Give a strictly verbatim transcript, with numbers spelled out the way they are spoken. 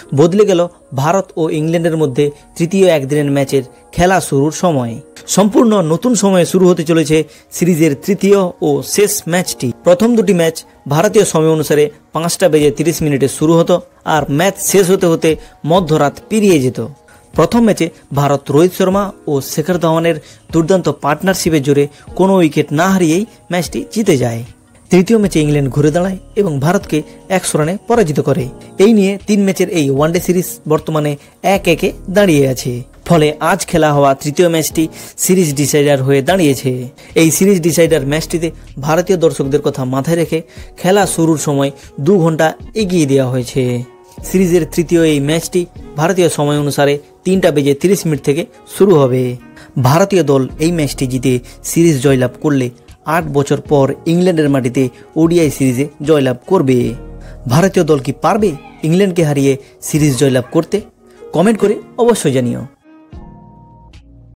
বদলে গেল ভারত ও ইংল্যান্ডের মধ্যে তৃতীয় একদিনের ম্যাচের খেলা শুরুর সময়। সম্পূর্ণ নতুন সময়ে শুরু হতে চলেছে সিরিজের তৃতীয় ও শেষ ম্যাচটি। প্রথম দুটি ম্যাচ ভারতীয় সময় অনুসারে পাঁচটা বেজে তিরিশ মিনিটে শুরু হতো আর ম্যাচ শেষ হতে হতে মধ্যরাত পেরিয়ে যেত। প্রথম ম্যাচে ভারত রোহিত শর্মা ও শেখর ধাওয়ানের দুর্দান্ত পার্টনারশিপের জোরে কোনো উইকেট না হারিয়েই ম্যাচটি জিতে যায়। তৃতীয় ম্যাচে ইংল্যান্ড ঘুরে দাঁড়ায় এবং ভারতকে একশো রানে পরাজিত করে। এই নিয়ে তিন ম্যাচের এই ওয়ানডে সিরিজ বর্তমানে এক একে দাঁড়িয়ে আছে। ফলে আজ খেলা হওয়া তৃতীয় ম্যাচটি সিরিজ ডিসাইডার হয়ে দাঁড়িয়েছে। এই সিরিজ ডিসাইডার ম্যাচটিতে ভারতীয় দর্শকদের কথা মাথায় রেখে খেলা শুরুর সময় দু ঘন্টা এগিয়ে দেওয়া হয়েছে। সিরিজের তৃতীয় এই ম্যাচটি ভারতীয় সময় অনুসারে তিনটা বেজে তিরিশ মিনিট থেকে শুরু হবে। ভারতীয় দল এই ম্যাচটি জিতে সিরিজ জয়লাভ করলে আট বছর পর ইংল্যান্ডের মাটিতে ওডিআই সিরিজে জয়লাভ করবে। ভারতীয় দল কি পারবে ইংল্যান্ডকে হারিয়ে সিরিজ জয়লাভ করতে? কমেন্ট করে অবশ্যই জানিও।